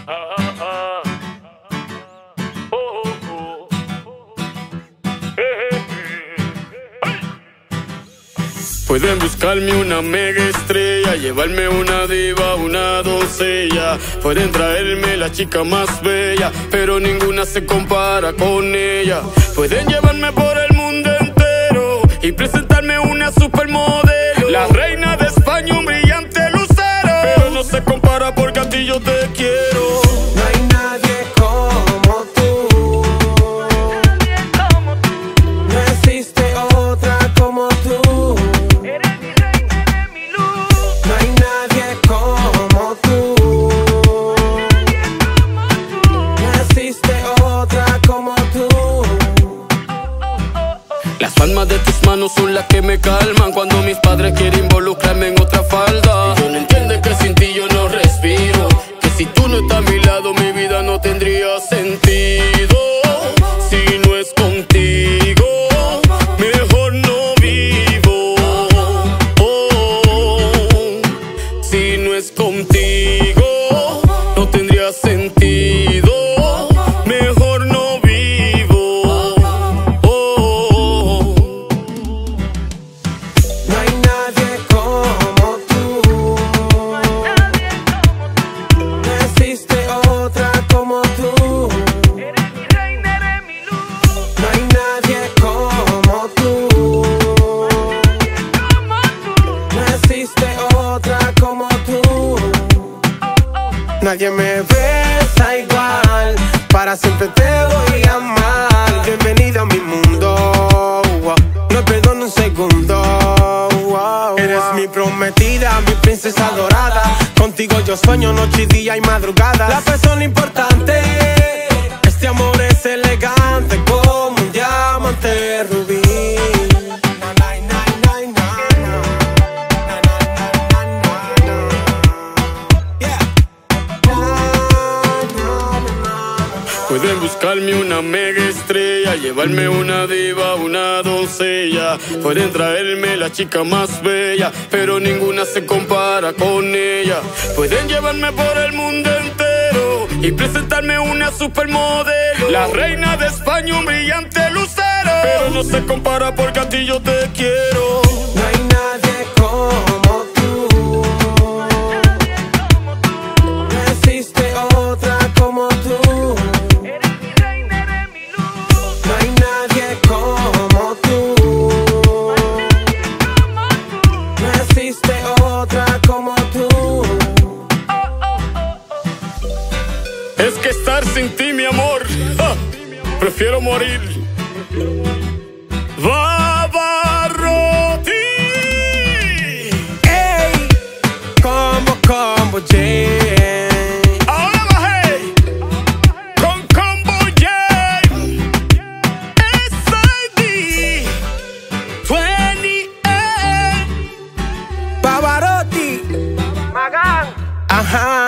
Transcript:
Pueden buscarme una mega estrella, llevarme una diva, una doncella. Pueden traerme la chica más bella, pero ninguna se compara con ella. Pueden llevarme por el mundo entero y presentarme una supermodelo, la reina de España, un brillante lucero, pero no se compara porque a ti yo te quiero. No hay nadie como tú, no existe otra como tú. Eres mi reina, eres mi luz. No hay nadie como tú, no existe otra como tú. Las palmas de tus manos son las que me calman cuando mis padres quieren involucrarme en otra falda. Y yo no entiendo que sin ti yo no respiro, que si tú no estás a mi lado mi vida no tendría sentido. Si no es contigo, mejor no vivo. Oh, si no es contigo, no tendría sentido. Mejor no vivo. Oh. No hay nadie como tú, no existe otra como tú. Eres mi reina, eres mi luz. No hay nadie como tú, no existe otra como tú. Nadie me besa igual, para siempre te voy a amar. Bienvenido a mi mundo, no perdono un segundo. Eres mi prometida, mi princesa dorada. Contigo yo sueño noche y día y madrugada. La persona importante, este amor es elegante como un diamante rubí. Pueden buscarme una mega estrella, llevarme una diva, una doncella. Pueden traerme la chica más bella, pero ninguna se compara con ella. Pueden llevarme por el mundo entero y presentarme una supermodelo, la reina de España, un brillante lucero, pero no se compara porque a ti yo te quiero. No hay nadie como tú, no existe otra como tú. Eres mi reina, eres mi luz. No hay nadie como tú, no existe otra como tú. Es que estar sin ti, mi amor, prefiero morir. Pavarotti. Ey, combo J. Ahora bajé con Combo J. SID 28. Pavarotti, Magán. ajá.